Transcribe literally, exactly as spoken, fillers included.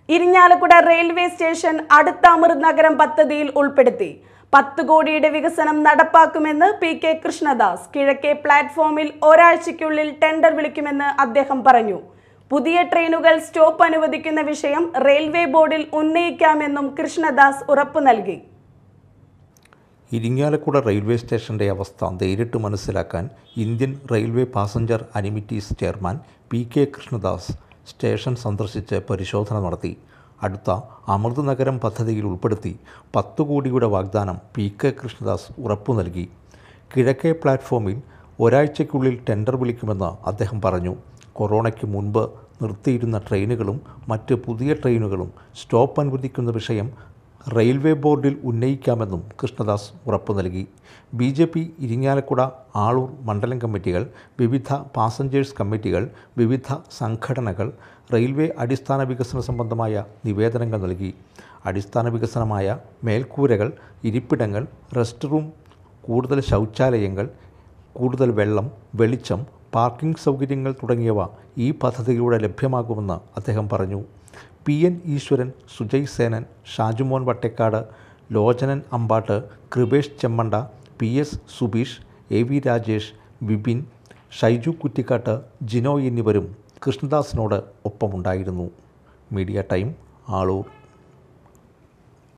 Irinjalakuda railway station അടുത്ത അമൃത് നഗരം പദ്ധതിയിൽ ഉൾപ്പെടുത്തി പത്ത് കോടിയുടെ വികസനം നടപ്പാക്കുമെന്ന് പി കെ കൃഷ്ണദാസ്. കിഴക്കേ പ്ലാറ്റ്ഫോമിൽ ഒരാഴ്ചയ്ക്കുള്ളിൽ ടെൻഡർ വിളിക്കുമെന്ന് അദ്ദേഹം പറഞ്ഞു. പുതിയ ട്രെയിനുകൾ സ്റ്റോപ്പ് അനുവദിക്കുന്ന വിഷയം റെയിൽവേ ബോർഡിൽ ഉന്നയിക്കാമെന്നും കൃഷ്ണദാസ് ഉറപ്പു നൽകി. ഇരിങ്ങാലക്കുട റെയിൽവേ സ്റ്റേഷൻ്റെ അവസ്ഥ നേരിട്ട് മനസ്സിലാക്കാൻ Indian Railway passenger amenities chairman P K Krishnadas station സന്ദർശിച്ച് പരിശോധന നടത്തി. അടുത്ത അമൃത് നഗരം പദ്ധതിയിൽ ഉൾപ്പെടുത്തി പത്ത് കോടിയുടെ വാഗ്ദാനം പി കെ കൃഷ്ണദാസ് ഉറപ്പു നൽകി. കിഴക്കേ പ്ലാറ്റ്ഫോമിൽ ഒരാഴ്ചയ്ക്കുള്ളിൽ ടെൻഡർ വിളിക്കുമെന്ന് അദ്ദേഹം പറഞ്ഞു. കൊറോണയ്ക്ക് മുൻപ് നിർത്തിയിരുന്ന ട്രെയിനുകളും മറ്റ് പുതിയ ട്രെയിനുകളും സ്റ്റോപ്പ് അനുവദിക്കുന്ന വിഷയം റെയിൽവേ ബോർഡിൽ ഉന്നയിക്കാമെന്നും കൃഷ്ണദാസ് ഉറപ്പു നൽകി. B J P Irinjalakuda Aloor മണ്ഡലം കമ്മിറ്റികൾ, വിവിധ പാസഞ്ചേഴ്സ് കമ്മിറ്റികൾ, വിവിധ സംഘടനകൾ റെയിൽവേ അടിസ്ഥാന വികസന സംബന്ധമായ നിവേദനങ്ങൾ നൽകി. അടിസ്ഥാന വികസനമായ മേൽക്കൂരകൾ, ഇരിപ്പിടങ്ങൾ, റെസ്റ്റ് റൂം, കൂടുതൽ ശൗചാലയങ്ങൾ, കൂടുതൽ വെള്ളം, വെളിച്ചം, പാർക്കിംഗ് സൗകര്യങ്ങൾ തുടങ്ങിയവ ഈ പദ്ധതിയിലൂടെ ലഭ്യമാകുമെന്ന് അദ്ദേഹം പറഞ്ഞു. P N Eswaran, Sujay Senan, Shajumon Vattekkad, Lochanan Ambatt, Kripesh Chemmanda, P S Subeesh, A V Rajesh, Vipin, Shaiju Kuttikkatt, Jino എന്നിവരും കൃഷ്ണദാസിനോട് ഒപ്പമുണ്ടായിരുന്നു. Media time, Aloor.